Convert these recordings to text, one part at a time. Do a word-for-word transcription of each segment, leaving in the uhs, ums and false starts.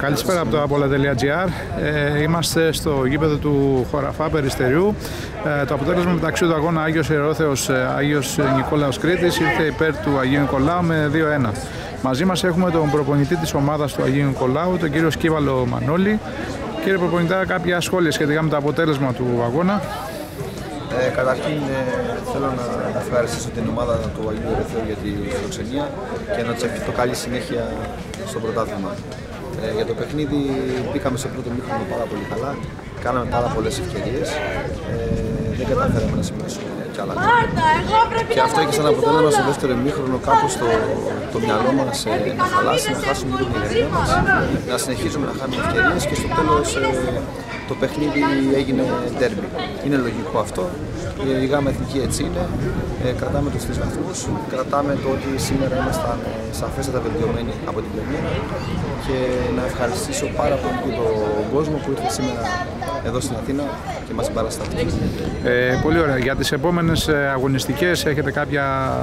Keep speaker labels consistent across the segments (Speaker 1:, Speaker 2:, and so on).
Speaker 1: Καλησπέρα από το Απόλλα τελεία τζι άρ. Ε, είμαστε στο γήπεδο του Χωραφά Περιστεριού. Ε, το αποτέλεσμα μεταξύ του αγώνα Άγιος Ιερόθεος Άγιος Νικόλαος Κρήτης ήρθε υπέρ του Αγίου Νικολάου με δύο ένα. Μαζί μας έχουμε τον προπονητή της ομάδας του Αγίου Νικολάου, τον κύριο Σκύβαλο Μανώλη. Κύριε προπονητά, κάποια σχόλια σχετικά με το αποτέλεσμα του αγώνα.
Speaker 2: Ε, καταρχήν ε, θέλω να ευχαριστήσω την ομάδα του Αγίου Ιερόθεου για τη φιλοξενία και να της ευχηθώ καλή συνέχεια στο πρωτάθλημα. Ε, για το παιχνίδι μπήκαμε στο πρώτο μήχρονο πάρα πολύ καλά, κάναμε πάρα πολλές ευκαιρίες, ε, δεν καταφέραμε να σημειώσουμε κι άλλα. Και αυτό έχει σαν αποτέλεσμα στο δεύτερο μήχρονο κάπως το, το μυαλό μας ε, να χαλάσει, να χάσουμε λίγο την ενέργεια μας, να συνεχίζουμε να χάνουμε ευκαιρίες και στο τέλος ε, το παιχνίδι έγινε ντέρμπι. Είναι λογικό αυτό, η γάμα εθνική έτσι είναι, ε, κρατάμε τους τρεις βαθμούς, κρατάμε το ότι σήμερα ήμασταν ε, σαφέστατα βελτιωμένοι από την πρεμιέρα και να ευχαριστήσω πάρα πολύ τον κόσμο που ήρθε σήμερα εδώ στην Αθήνα και μας συμπαραστάθηκε.
Speaker 1: Ε, πολύ ωραία. Για τις επόμενες αγωνιστικές έχετε κάποια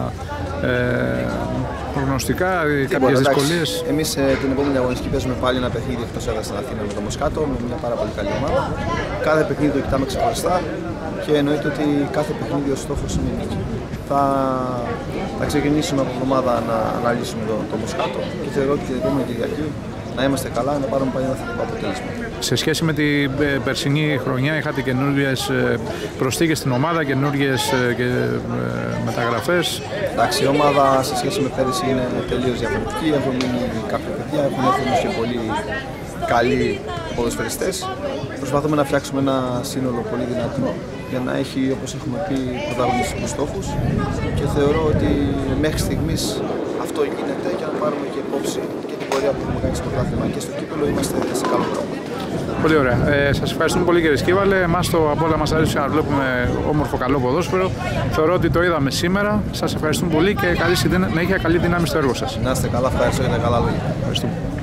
Speaker 1: ε, προγνωστικά, κάποιες δυσκολίες?
Speaker 2: Εμείς ε, την επόμενη αγωνιστική παίζουμε πάλι ένα παιχνίδι εκτός έδρας στην Αθήνα με το Μοσκάτο, με μια πάρα πολύ καλή ομάδα. Κάθε παιχνίδι το κοιτάμε ξεχωριστά και εννοείται ότι κάθε παιχνίδι ο στόχος είναι η νίκη. Θα, θα ξεκινήσουμε από εβδομάδα να αναλύσουμε το, το Μοσκάτο και θεωρώ ότι την επόμενη Κυριακή να είμαστε καλά, να πάρουμε πάλι ένα θετικό αποτέλεσμα.
Speaker 1: Σε σχέση με την περσινή χρονιά, είχατε καινούργιες προσθήκες στην ομάδα, καινούργιες μεταγραφές?
Speaker 2: Εντάξει, η ομάδα σε σχέση με πέρυσι είναι τελείως διαφορετική. Έχουν μείνει κάποια παιδιά, έχουν έρθει όμως και πολύ καλοί ποδοσφαιριστές. Προσπαθούμε να φτιάξουμε ένα σύνολο πολύ δυνατό για να έχει, όπως έχουμε πει, πρωταγωνιστικούς στόχους και θεωρώ ότι μέχρι στιγμής αυτό γίνεται για να πάρουμε και υπόψη και την πορεία που έχουμε κάνει στο πρωτάθλημα και στο κύπελλο. Είμαστε σε καλό δρόμο.
Speaker 1: Πολύ ωραία. Ε, σας ευχαριστούμε πολύ, κύριε Σκύβαλε. Εμάς το Απόλλα μας αρέσει να βλέπουμε όμορφο καλό ποδόσφαιρο. Θεωρώ ότι το είδαμε σήμερα. Σας ευχαριστούμε πολύ και καλή συνέχεια, καλή δύναμη στο έργο σας.
Speaker 2: Να είστε καλά, ευχαριστώ για τα καλά λόγια.
Speaker 1: Ευχαριστούμε.